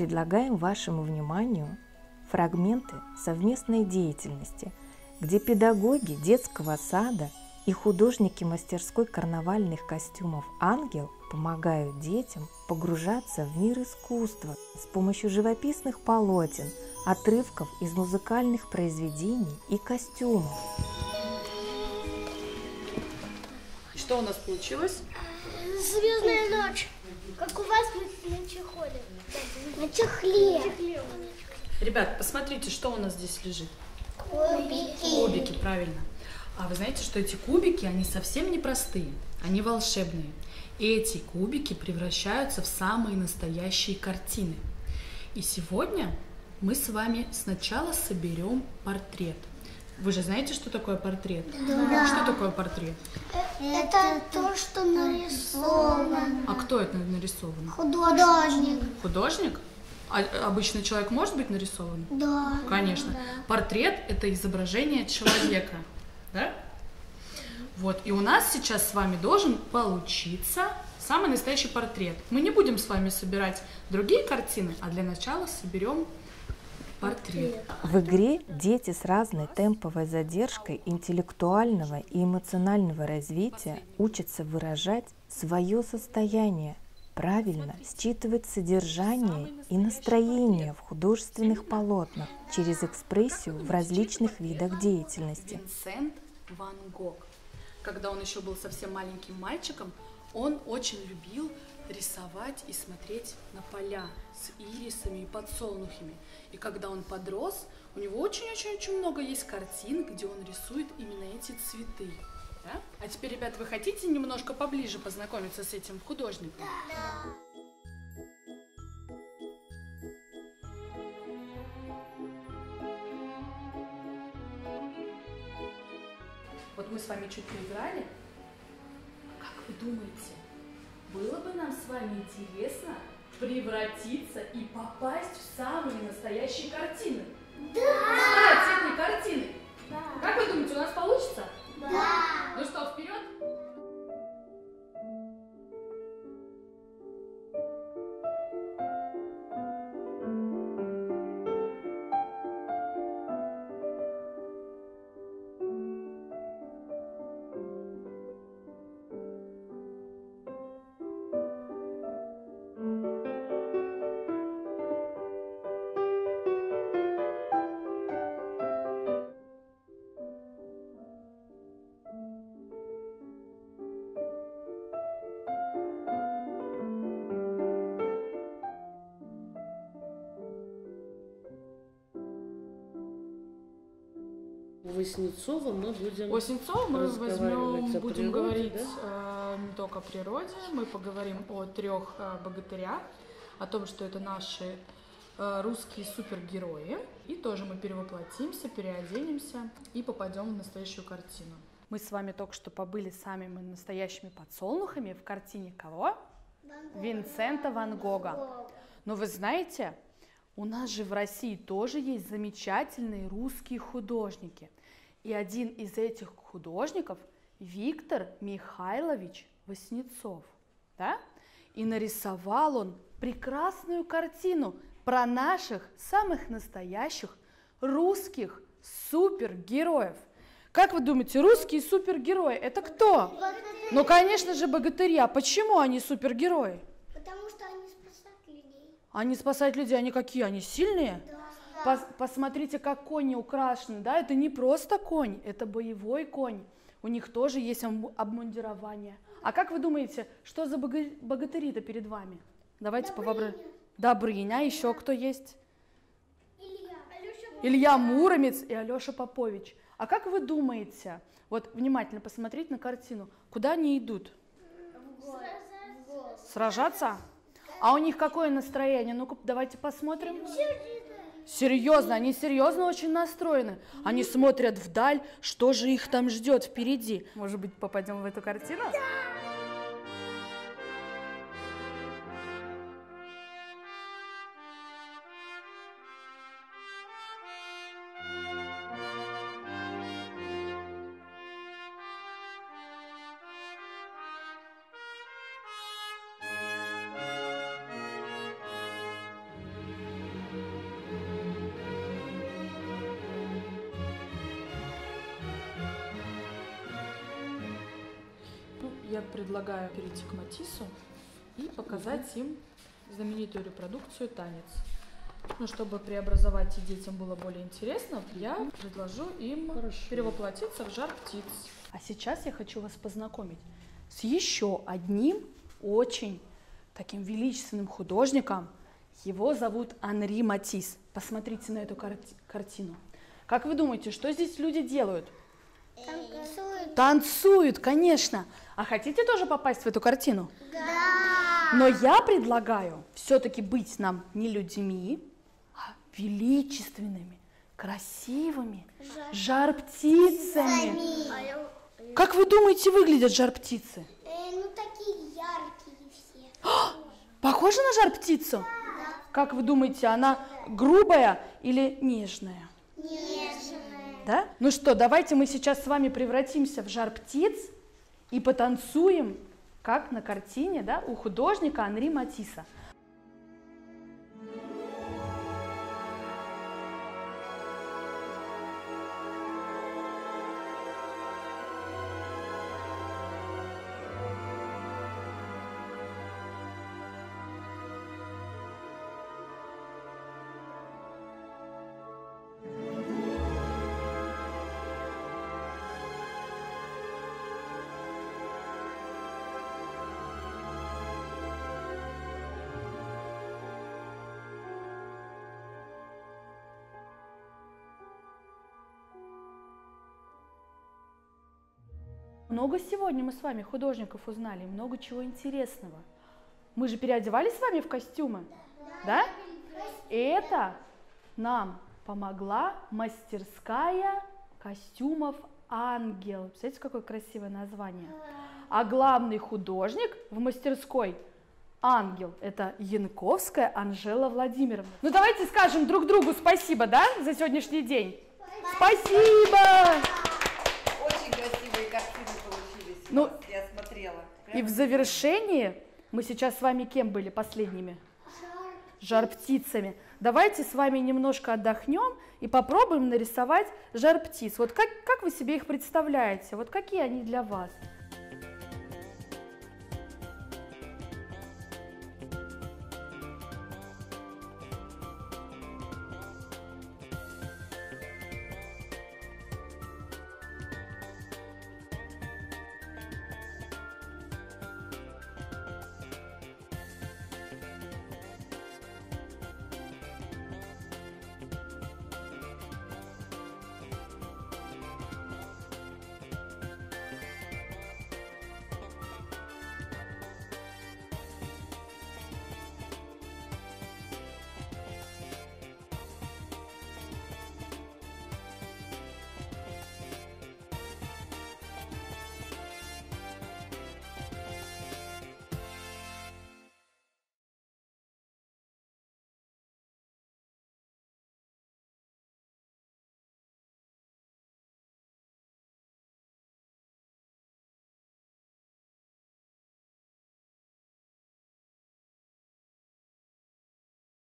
предлагаем вашему вниманию фрагменты совместной деятельности, где педагоги детского сада и художники мастерской карнавальных костюмов «Ангел» помогают детям погружаться в мир искусства с помощью живописных полотен, отрывков из музыкальных произведений и костюмов. Что у нас получилось? Звездная ночь. Как у вас на чехоле. На чехле. Ребят, посмотрите, что у нас здесь лежит. Кубики. Кубики, правильно. А вы знаете, что эти кубики, они совсем не простые, они волшебные. И эти кубики превращаются в самые настоящие картины. И сегодня мы с вами сначала соберем портрет. Вы же знаете, что такое портрет? Да. Что такое портрет? Это то, что нарисовано. А кто это нарисован? Художник. Художник? А обычный человек может быть нарисован? Да. Конечно. Да. Портрет – это изображение человека. Да? Вот. И у нас сейчас с вами должен получиться самый настоящий портрет. Мы не будем с вами собирать другие картины, а для начала соберем портрет. В игре дети с разной темповой задержкой интеллектуального и эмоционального развития учатся выражать свое состояние, правильно считывать содержание и настроение в художественных полотнах через экспрессию в различных видах деятельности. Винсент Ван Гог. Когда он еще был совсем маленьким мальчиком, он очень любил рисовать и смотреть на поля с ирисами и подсолнухами. И когда он подрос, у него очень-очень много есть картин, где он рисует именно эти цветы. Да? А теперь, ребят, вы хотите немножко поближе познакомиться с этим художником? Да. Вот мы с вами чуть поиграли. Как вы думаете, было бы нам с вами интересно превратиться и попасть в самые настоящие картины? Да. Стать этой картиной? Да. Как вы думаете, у нас получится? Да. Ну что, вперед? У Васнецова мы будем О Сенцове мы будем говорить, да? не только о природе, мы поговорим о 3 богатырях, о том, что это наши русские супергерои, и тоже мы перевоплотимся, переоденемся и попадем в настоящую картину. Мы с вами только что побыли самыми настоящими подсолнухами в картине кого? Винсента Ван Гога. Но вы знаете, у нас же в России тоже есть замечательные русские художники. И один из этих художников Виктор Михайлович Васнецов. Да? И нарисовал он прекрасную картину про наших самых настоящих русских супергероев. Как вы думаете, русские супергерои – это кто? Богатыри. Ну, конечно же, богатыри. А почему они супергерои? Потому что они спасают людей. Они спасают людей. Они какие? Они сильные? Да. Посмотрите, как кони украшены. Да? Это не просто конь, это боевой конь. У них тоже есть обмундирование. А как вы думаете, что за богатыри-то перед вами? Давайте повоображаем. Добрыня. А еще кто есть? Илья Муромец и Алеша Попович. А как вы думаете, вот внимательно посмотреть на картину, куда они идут? Сражаться? А у них какое настроение? Ну-ка, давайте посмотрим. Серьезно, они серьезно очень настроены. Они смотрят вдаль, что же их там ждет впереди. Может быть, попадем в эту картину? я предлагаю перейти к Матиссу и показать им знаменитую репродукцию «Танец». Ну, чтобы преобразовать и детям было более интересно, я предложу им перевоплотиться в жар птиц. А сейчас я хочу вас познакомить с еще одним очень таким величественным художником. Его зовут Анри Матисс. Посмотрите на эту картину. Как вы думаете, что здесь люди делают? Танцуют. Танцуют, конечно. А хотите тоже попасть в эту картину? Да. Но я предлагаю все-таки быть нам не людьми, а величественными, красивыми жар-птицами. Как вы думаете, выглядят жар-птицы? Ну, такие яркие все. Похожа на жар-птицу? Да. Как вы думаете, она грубая или нежная? Нежная. Да? Ну что, давайте мы сейчас с вами превратимся в жар-птиц и потанцуем, как на картине, да, у художника Анри Матисса. Много сегодня мы с вами художников узнали, много чего интересного. Мы же переодевались с вами в костюмы, да? Это нам помогла мастерская костюмов «Ангел». Представляете, какое красивое название? А главный художник в мастерской «Ангел» — это Янковская Анжела Владимировна. Ну давайте скажем друг другу спасибо, да, за сегодняшний день? Спасибо! Очень красивые картины получились. Ну, я смотрела. И в завершении мы сейчас с вами кем были последними? Жар-птицами. Давайте с вами немножко отдохнем и попробуем нарисовать жар-птиц. Вот как вы себе их представляете? Вот какие они для вас?